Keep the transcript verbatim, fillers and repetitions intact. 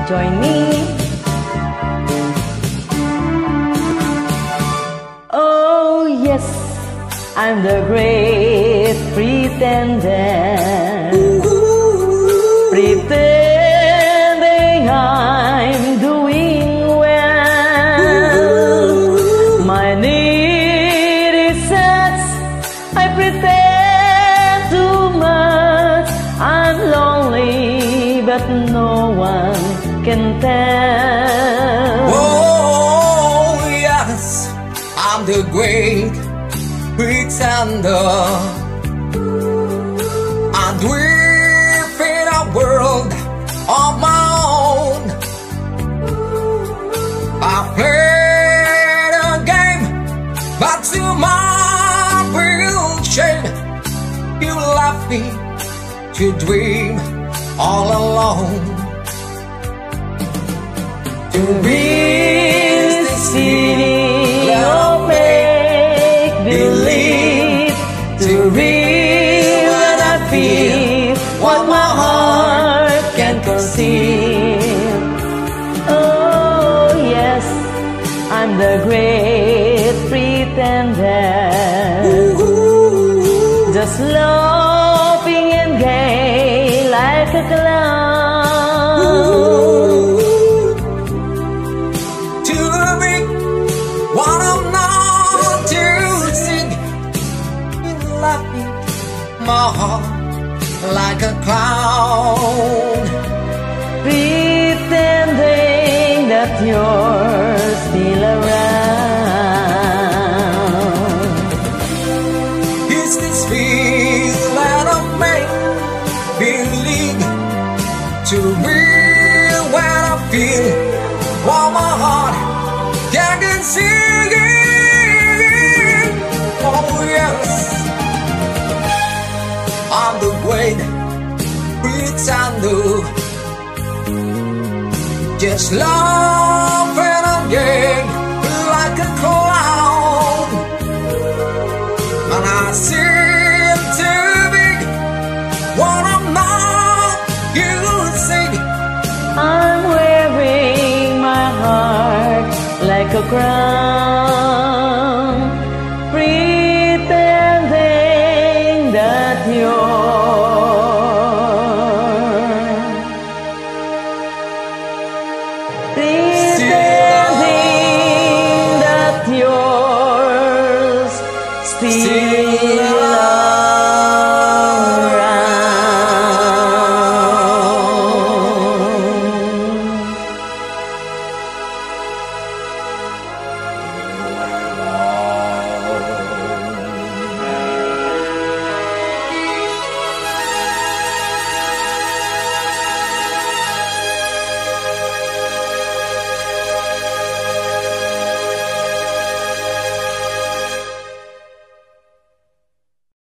join me. Oh yes, I'm the great pretender, pretending I'm doing well. My need is such, I pretend too much. I'm lonely, but no one can tell. Oh yes, I'm the great pretender. I'm dreaming a world of my own. I played a game, but to my real shame, you left me to dream all alone. To be the city of make-believe, to real what I feel, what my heart can conceive. Oh yes, I'm the great pretender, just laughing and gay like a clown. What I'm not to sing, you left me my heart like a clown. Pretending that you're still around. Is this feeling of make believe to real when I feel what my heart can conceive? Oh yes, I'm the great pretender, just laughing again like a clown. And I seem to be what I'm not, you see. I'm wearing my heart like a crown.